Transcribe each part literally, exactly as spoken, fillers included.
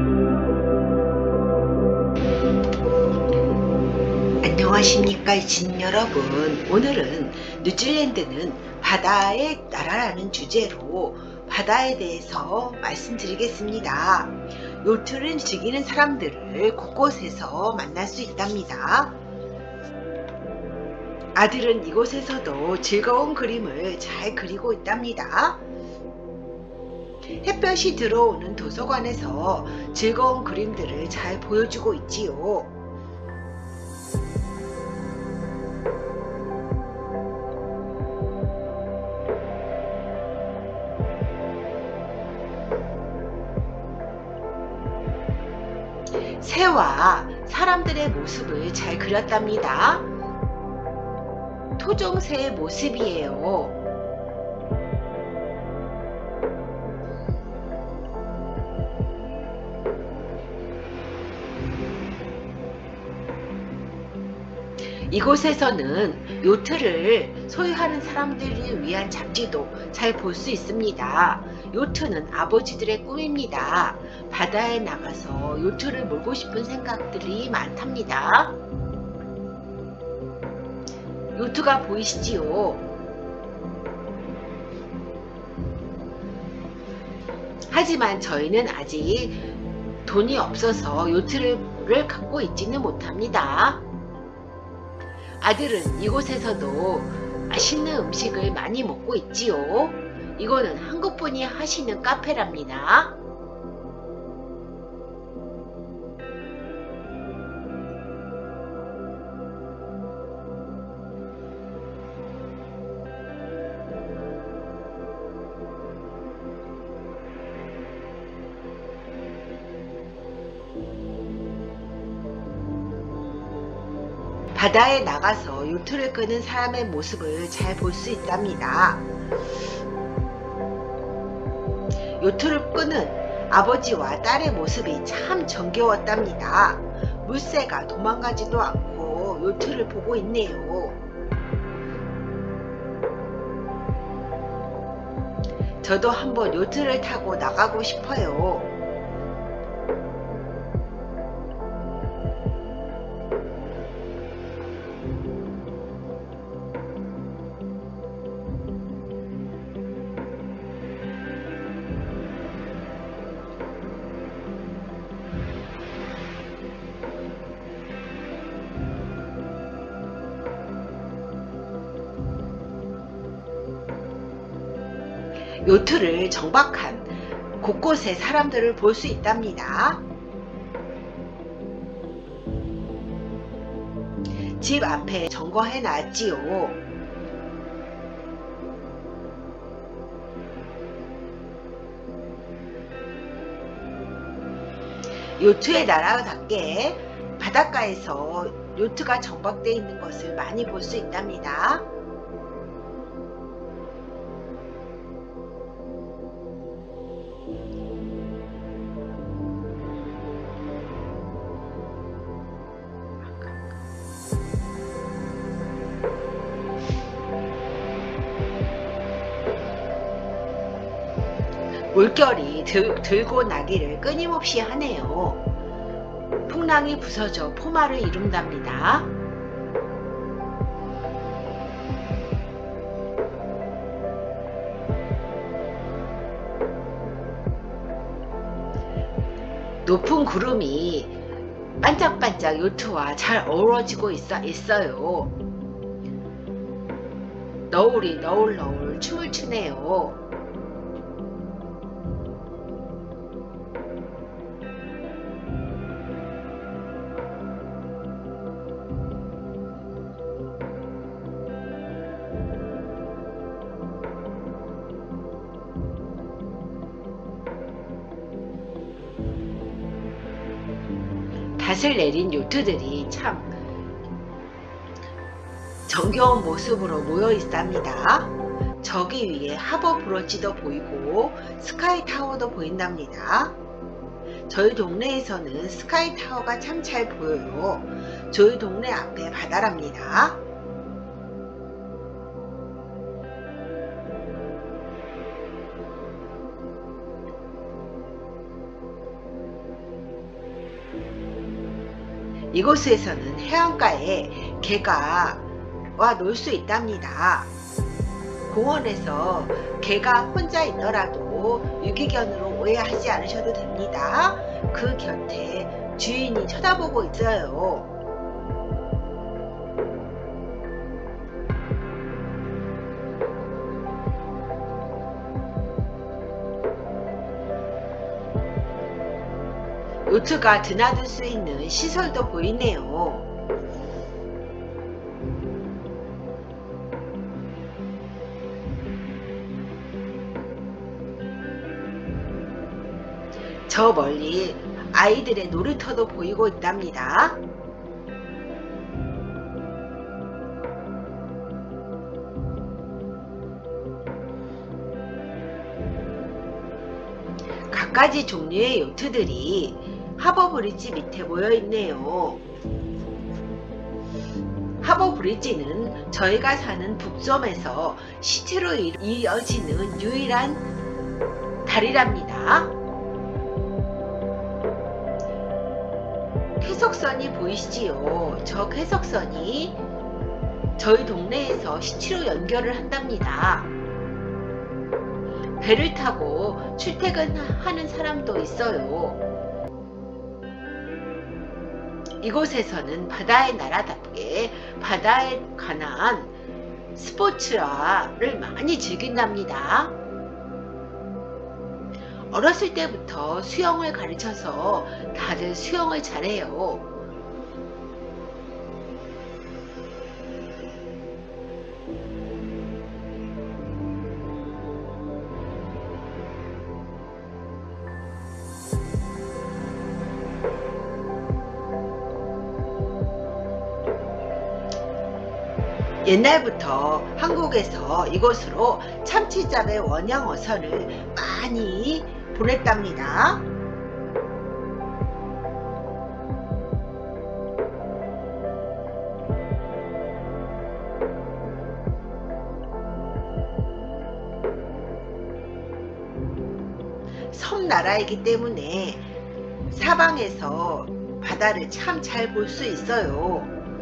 안녕하십니까 시민 여러분. 오늘은 뉴질랜드는 바다의 나라라는 주제로 바다에 대해서 말씀드리겠습니다. 요트를 즐기는 사람들을 곳곳에서 만날 수 있답니다. 아들은 이곳에서도 즐거운 그림을 잘 그리고 있답니다. 햇볕이 들어오는 도서관에서 즐거운 그림들을 잘 보여주고 있지요. 새와 사람들의 모습을 잘 그렸답니다. 토종새의 모습이에요. 이곳에서는 요트를 소유하는 사람들을 위한 잡지도 잘 볼 수 있습니다. 요트는 아버지들의 꿈입니다. 바다에 나가서 요트를 몰고 싶은 생각들이 많답니다. 요트가 보이시지요? 하지만 저희는 아직 돈이 없어서 요트를 갖고 있지는 못합니다. 아들은 이곳에서도 맛있는 음식을 많이 먹고 있지요. 이거는 한국분이 하시는 카페랍니다. 바다에 나가서 요트를 끄는 사람의 모습을 잘 볼 수 있답니다. 요트를 끄는 아버지와 딸의 모습이 참 정겨웠답니다. 물새가 도망가지도 않고 요트를 보고 있네요. 저도 한번 요트를 타고 나가고 싶어요. 요트를 정박한 곳곳에 사람들을 볼 수 있답니다. 집 앞에 점거해 놨지요. 요트의 나라답게 바닷가에서 요트가 정박되어 있는 것을 많이 볼 수 있답니다. 물결이 들, 들고 나기를 끊임없이 하네요. 풍랑이 부서져 포마를 이룬답니다. 높은 구름이 반짝반짝 요트와 잘 어우러지고 있어, 있어요. 너울이 너울너울 춤을 추네요. 닷을 내린 요트들이 참 정겨운 모습으로 모여 있답니다. 저기 위에 하버 브릿지도 보이고 스카이 타워도 보인답니다. 저희 동네에서는 스카이 타워가 참 잘 보여요. 저희 동네 앞에 바다랍니다. 이곳에서는 해안가에 개가 와 놀 수 있답니다. 공원에서 개가 혼자 있더라도 유기견으로 오해하지 않으셔도 됩니다. 그 곁에 주인이 쳐다보고 있어요. 요트가 드나들 수 있는 시설도 보이네요. 저 멀리 아이들의 놀이터도 보이고 있답니다. 각가지 종류의 요트들이 하버브리지 밑에 모여 있네요. 하버브리지는 저희가 사는 북섬에서 시티로 이어지는 유일한 다리랍니다. 쾌석선이 보이시지요? 저 쾌석선이 저희 동네에서 시티로 연결을 한답니다. 배를 타고 출퇴근하는 사람도 있어요. 이곳에서는 바다의 나라답게 바다에 관한 스포츠를 많이 즐긴답니다. 어렸을 때부터 수영을 가르쳐서 다들 수영을 잘해요. 옛날부터 한국에서 이곳으로 참치잡의 원형 어선을 많이 보냈답니다. 섬나라이기 때문에 사방에서 바다를 참 잘 볼 수 있어요.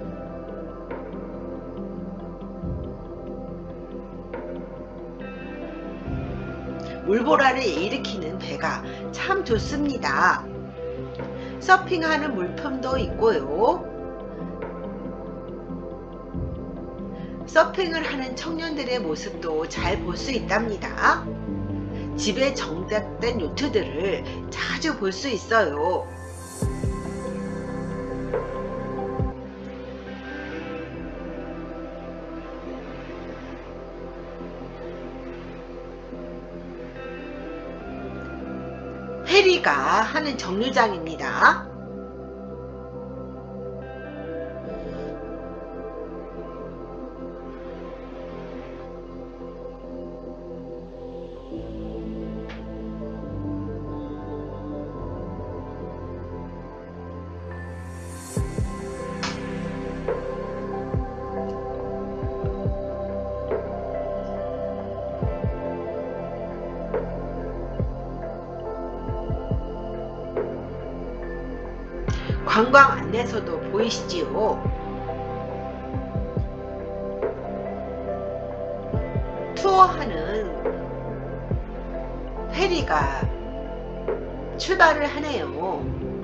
물보라를 일으키는 배가 참 좋습니다. 서핑하는 물품도 있고요. 서핑을 하는 청년들의 모습도 잘 볼 수 있답니다. 집에 정착된 요트들을 자주 볼 수 있어요. 페리가 하는 정류장입니다. 관광 안내소도 보이시지요? 투어하는 페리가 출발을 하네요.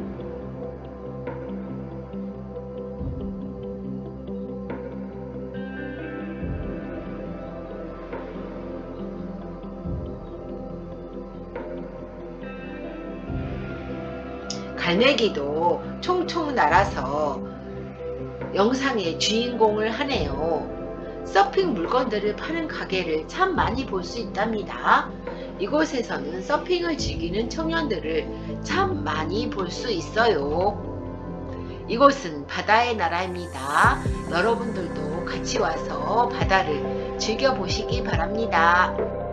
갈매기도 총총 날아서 영상의 주인공을 하네요. 서핑 물건들을 파는 가게를 참 많이 볼 수 있답니다. 이곳에서는 서핑을 즐기는 청년들을 참 많이 볼 수 있어요. 이곳은 바다의 나라입니다. 여러분들도 같이 와서 바다를 즐겨보시기 바랍니다.